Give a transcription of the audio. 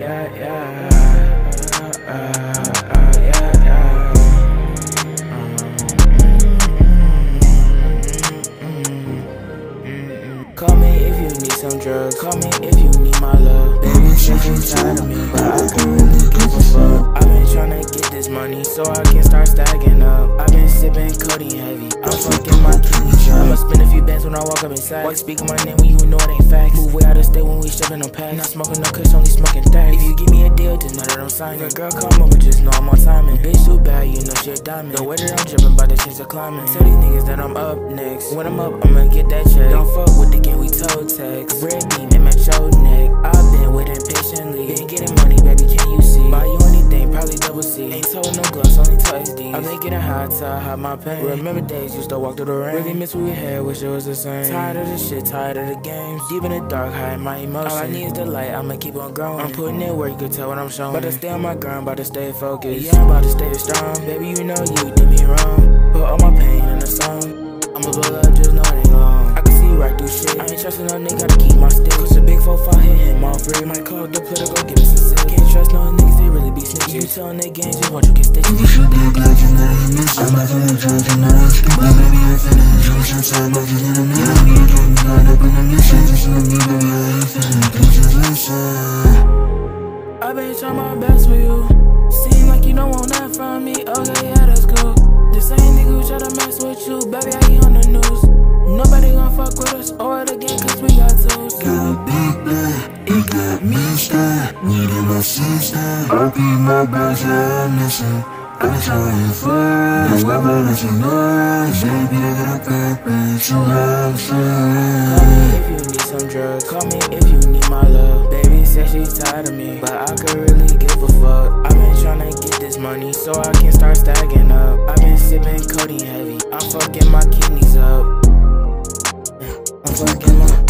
Call me if you need some drugs, call me if you need my love. Baby, said you tired of me, but I could really give a fuck. I've been tryna get this money so I can start stacking up. I've been sipping codeine heavy, I'm fucking my kidneys up. I'ma spend a few bands when I walk up inside. Why you speaking my name when you know it ain't facts? Move way out of state when we shipping on packs. Not smoking no kush, only smoking stacks. If you give me a deal, just know that I'm signing. If a girl come over, just know I'm on timing. Bitch too bad, you know she a diamond. The way that I'm dripping, bout to change the climate. Tell these niggas that I'm up next. When I'm up, I'ma get that check. Don't fuck with the game, we told text. Red beam and match your neck. I've been waiting patiently. Been getting money, baby, can you see? Buy you anything, probably double C. Ain't told no gloves, only told SD. I've been getting high till I hide my pain. Remember days used to walk through the rain. Really miss what we had, wish it was the same. Tired of this shit, tired of the games. Deep in the dark, hiding my emotions. All I need is the light, I'ma keep on growing. I'm putting in work, you can tell what I'm showing. About to stay on my grind, about to stay focused. Yeah, I'm about to stay strong. Baby, you know you did me wrong. Put all my pain in a song. I'ma blow up, just know it ain't long. I can see right through shit. I ain't trusting no nigga, gotta keep my stick. Cause a big 4-5 hit him all free. Might call the player, go give us a sip. Can't trust no niggas, they really be snitches. You tellin' they games, just want you get stitches. You should be glad you know you miss. I'm not gonna judge you, know it's stupid. Baby, I'm feeling you since I'm not just in the middle. I'm not trying to line up in the mission. Just in the middle, yeah, you feeling pictures inside. I've been trying my best for you. Seem like you don't want that from me. Okay, yeah, that's cool. The same nigga who try to mess with you, baby, I ain't on the news. Nobody gon' fuck with us or the game, cause we got tools. Got a big bag, it got me stuck. Needing my sister, I'll be my best, yeah, I'm missing. I'm trying first, whoever that you know. Baby, I got a bad bitch, you have sex. Call me if you need some drugs, call me if you need my love. Baby said she tired of me, but I could really give a fuck. I've been tryna get this money so I can start stacking up. I've been sipping codeine heavy, I'm fucking my kidneys up. I'm fucking my